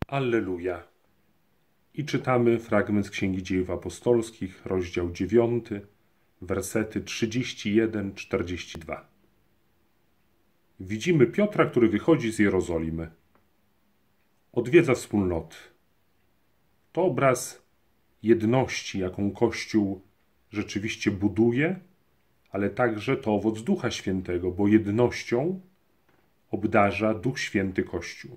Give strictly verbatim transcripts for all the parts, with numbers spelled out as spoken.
Alleluja. I czytamy fragment z Księgi Dziejów Apostolskich, rozdział dziewiąty, wersety trzydzieści jeden czterdzieści dwa. Widzimy Piotra, który wychodzi z Jerozolimy. Odwiedza wspólnoty. To obraz jedności, jaką Kościół rzeczywiście buduje, ale także to owoc Ducha Świętego, bo jednością obdarza Duch Święty Kościół.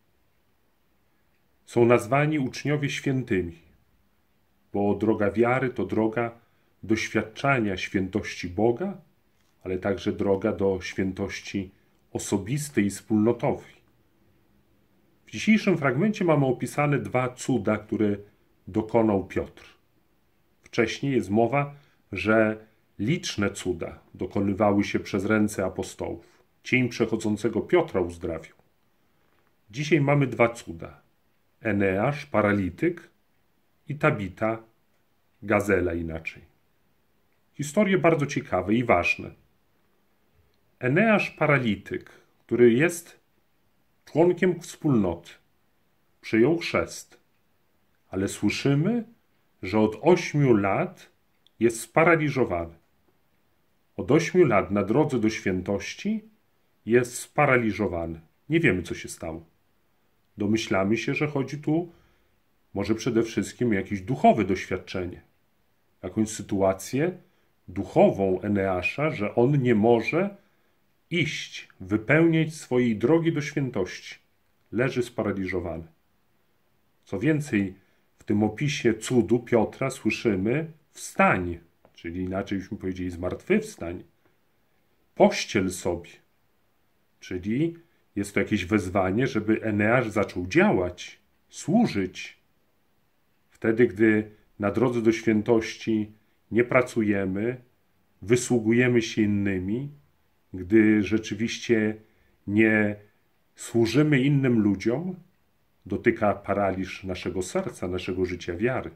Są nazwani uczniowie świętymi, bo droga wiary to droga doświadczania świętości Boga, ale także droga do świętości osobistej i wspólnotowej. W dzisiejszym fragmencie mamy opisane dwa cuda, które dokonał Piotr. Wcześniej jest mowa, że liczne cuda dokonywały się przez ręce apostołów. Cień przechodzącego Piotra uzdrawiał. Dzisiaj mamy dwa cuda. Eneasz, paralityk, i Tabita, gazela inaczej. Historie bardzo ciekawe i ważne. Eneasz, paralityk, który jest członkiem wspólnoty, przyjął chrzest, ale słyszymy, że od ośmiu lat jest sparaliżowany. Od ośmiu lat na drodze do świętości jest sparaliżowany. Nie wiemy, co się stało. Domyślamy się, że chodzi tu może przede wszystkim o jakieś duchowe doświadczenie, jakąś sytuację duchową Eneasza, że on nie może iść, wypełniać swojej drogi do świętości. Leży sparaliżowany. Co więcej, w tym opisie cudu Piotra słyszymy wstań, czyli inaczej byśmy powiedzieli zmartwychwstań. Pościel sobie, czyli jest to jakieś wezwanie, żeby Eneasz zaczął działać, służyć. Wtedy, gdy na drodze do świętości nie pracujemy, wysługujemy się innymi, gdy rzeczywiście nie służymy innym ludziom, dotyka paraliż naszego serca, naszego życia wiary.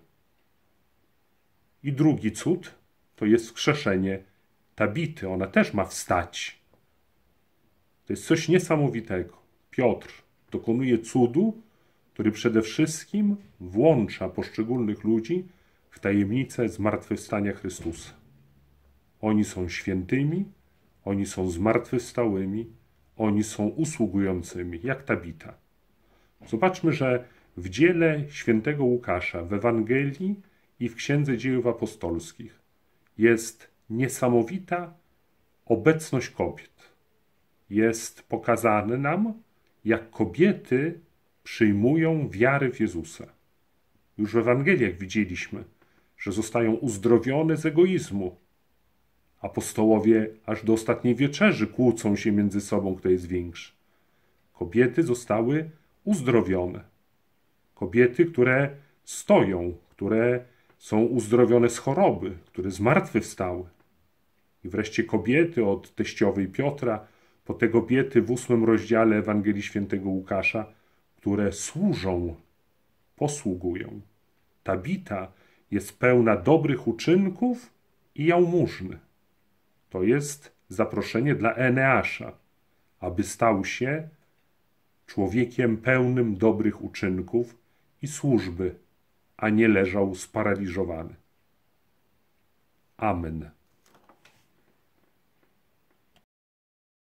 I drugi cud to jest wskrzeszenie Tabity. Ona też ma wstać. To jest coś niesamowitego. Piotr dokonuje cudu, który przede wszystkim włącza poszczególnych ludzi w tajemnicę zmartwychwstania Chrystusa. Oni są świętymi, oni są zmartwychwstałymi, oni są usługującymi, jak Tabita. Zobaczmy, że w dziele świętego Łukasza, w Ewangelii i w Księdze Dziejów Apostolskich jest niesamowita obecność kobiet. Jest pokazane nam, jak kobiety przyjmują wiarę w Jezusa. Już w Ewangeliach widzieliśmy, że zostają uzdrowione z egoizmu. Apostołowie aż do ostatniej wieczerzy kłócą się między sobą, kto jest większy. Kobiety zostały uzdrowione. Kobiety, które stoją, które są uzdrowione z choroby, które zmartwychwstały. I wreszcie kobiety od teściowej Piotra, po te kobiety w ósmym rozdziale Ewangelii Świętego Łukasza, które służą, posługują. Tabita jest pełna dobrych uczynków i jałmużny. To jest zaproszenie dla Eneasza, aby stał się człowiekiem pełnym dobrych uczynków i służby, a nie leżał sparaliżowany. Amen.